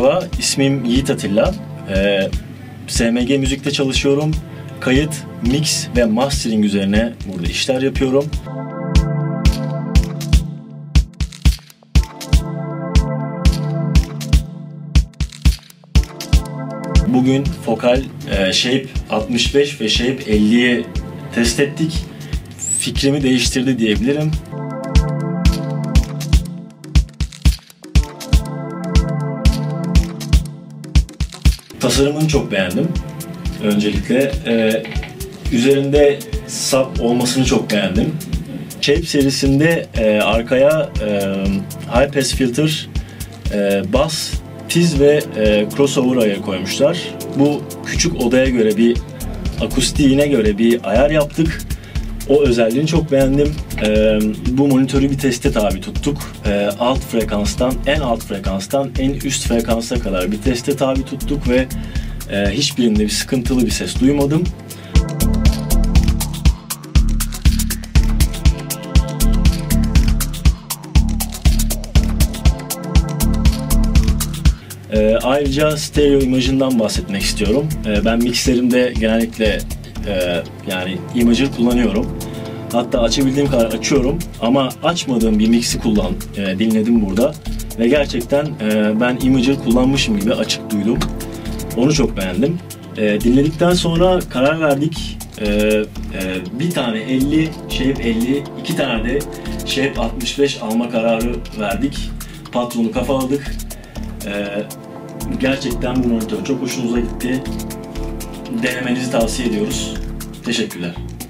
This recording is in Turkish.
Merhaba, ismim Yiğit Atilla. SMG Müzik'te çalışıyorum. Kayıt, mix ve mastering üzerine burada işler yapıyorum. Bugün Focal Shape 65 ve Shape 50'yi test ettik. Fikrimi değiştirdi diyebilirim. Tasarımını çok beğendim. Öncelikle üzerinde sap olmasını çok beğendim. Shape serisinde arkaya high pass filter, bass, tiz ve crossover ayarı koymuşlar. Bu küçük odaya göre bir akustiğine göre bir ayar yaptık. O özelliğini çok beğendim. Bu monitörü bir teste tabi tuttuk. En alt frekanstan en üst frekansa kadar bir teste tabi tuttuk ve hiçbirinde bir sıkıntılı bir ses duymadım. Ayrıca stereo imajından bahsetmek istiyorum. Ben mixlerimde genellikle yani imager kullanıyorum. Hatta açabildiğim kadar açıyorum ama açmadığım bir mixi dinledim burada ve gerçekten ben imager kullanmışım gibi açık duydum. Onu çok beğendim. Dinledikten sonra karar verdik. Bir tane 50, Shape 50, iki tane de Shape 65 alma kararı verdik. Patronu kafaladık. Gerçekten bu monitör çok hoşunuza gitti. Denemenizi tavsiye ediyoruz. Teşekkürler.